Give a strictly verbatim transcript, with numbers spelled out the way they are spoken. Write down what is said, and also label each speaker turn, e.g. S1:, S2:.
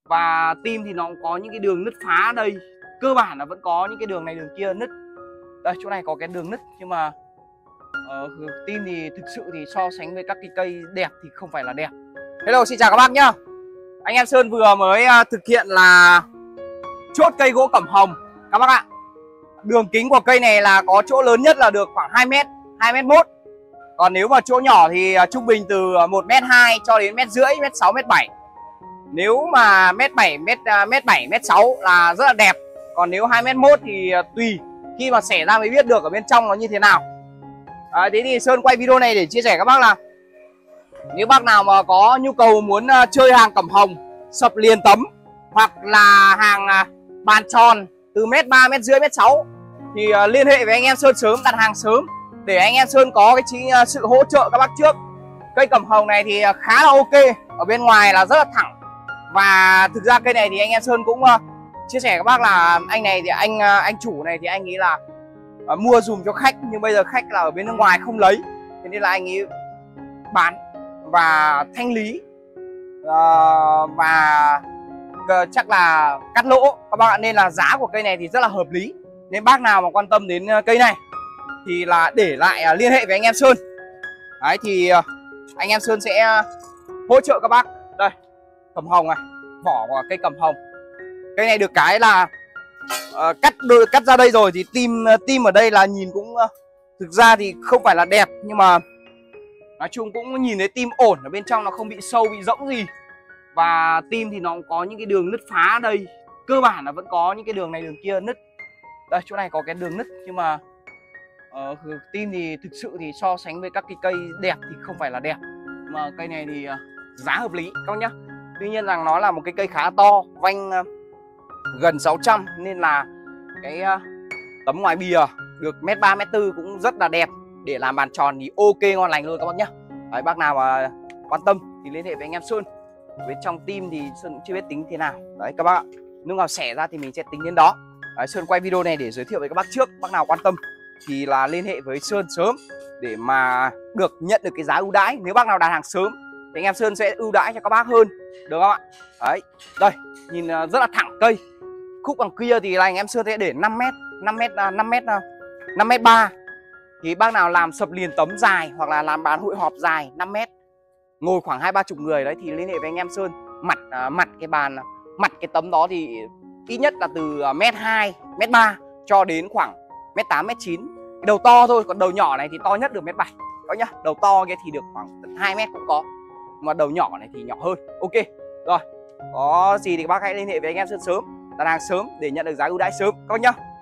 S1: Và tim thì nó cũng có những cái đường nứt phá ở đây, cơ bản là vẫn có những cái đường này đường kia nứt. Đây, chỗ này có cái đường nứt, nhưng mà uh, tim thì thực sự thì so sánh với các cái cây đẹp thì không phải là đẹp. Hello, xin chào các bác nhá. Anh em Sơn vừa mới uh, thực hiện là chốt cây gỗ cẩm hồng các bác ạ. Đường kính của cây này là có chỗ lớn nhất là được khoảng hai mét, hai mét một. Còn nếu mà chỗ nhỏ thì uh, trung bình từ một mét hai cho đến mét rưỡi, mét sáu, mét bảy. Nếu mà mét bảy, mét mét bảy, mét sáu là rất là đẹp. Còn nếu hai mét một thì uh, tùy, khi mà xẻ ra mới biết được ở bên trong nó như thế nào. À, thế thì Sơn quay video này để chia sẻ các bác là nếu bác nào mà có nhu cầu muốn uh, chơi hàng cẩm hồng sập liền tấm hoặc là hàng uh, bàn tròn từ mét ba, mét rưỡi, mét sáu thì uh, liên hệ với anh em Sơn sớm, đặt hàng sớm để anh em Sơn có cái chính, uh, sự hỗ trợ các bác trước. Cây cẩm hồng này thì uh, khá là ok, ở bên ngoài là rất là thẳng. Và thực ra cây này thì anh em Sơn cũng uh, chia sẻ các bác là anh này thì anh uh, anh chủ này thì anh nghĩ là uh, mua dùm cho khách, nhưng bây giờ khách là ở bên nước ngoài không lấy, thế nên là anh ấy bán và thanh lý uh, và uh, chắc là cắt lỗ các bác ạ. Nên là giá của cây này thì rất là hợp lý, nên bác nào mà quan tâm đến cây này thì là để lại uh, liên hệ với anh em Sơn. Đấy thì uh, anh em Sơn sẽ uh, hỗ trợ các bác. Đây, cẩm hồng này, vỏ của cây cẩm hồng. Cây này được cái là uh, cắt đôi, cắt ra đây rồi thì tim tim ở đây là nhìn cũng uh, thực ra thì không phải là đẹp, nhưng mà nói chung cũng nhìn thấy tim ổn, ở bên trong nó không bị sâu bị rỗng gì. Và tim thì nó cũng có những cái đường nứt phá ở đây, cơ bản là vẫn có những cái đường này đường kia nứt. Đây, chỗ này có cái đường nứt, nhưng mà uh, tim thì thực sự thì so sánh với các cái cây đẹp thì không phải là đẹp. Mà cây này thì uh, giá hợp lý các bác nhá. Tuy nhiên rằng nó là một cái cây khá to, vanh uh, gần sáu trăm, nên là cái uh, tấm ngoài bìa được mét ba, mét tư cũng rất là đẹp. Để làm bàn tròn thì ok ngon lành luôn các bác nhá. Đấy, bác nào mà quan tâm thì liên hệ với anh em Sơn. Bên trong tim thì Sơn cũng chưa biết tính thế nào. Đấy các bác ạ, lúc nào xẻ ra thì mình sẽ tính đến đó. Đấy, Sơn quay video này để giới thiệu với các bác trước. Bác nào quan tâm thì là liên hệ với Sơn sớm để mà được nhận được cái giá ưu đãi. Nếu bác nào đặt hàng sớm thì anh em Sơn sẽ ưu đãi cho các bác hơn, được không ạ? Đấy, đây, nhìn rất là thẳng cây. Khúc đằng kia thì là anh em Sơn sẽ để năm mét, năm mét, năm mét, năm mét ba. Thì bác nào làm sập liền tấm dài hoặc là làm bán hội họp dài năm mét, ngồi khoảng hai ba chục người đấy thì liên hệ với anh em Sơn. Mặt uh, mặt cái bàn, mặt cái tấm đó thì ít nhất là từ mét hai, mét ba cho đến khoảng mét tám, mét chín. Cái đầu to thôi, còn đầu nhỏ này thì to nhất được mét bảy. Có nhá, đầu to kia thì được khoảng hai mét cũng có. Mà đầu nhỏ này thì nhỏ hơn. Ok. Rồi, có gì thì các bác hãy liên hệ với anh em Sơn sớm, đặt hàng sớm để nhận được giá ưu đãi sớm các bác nhá.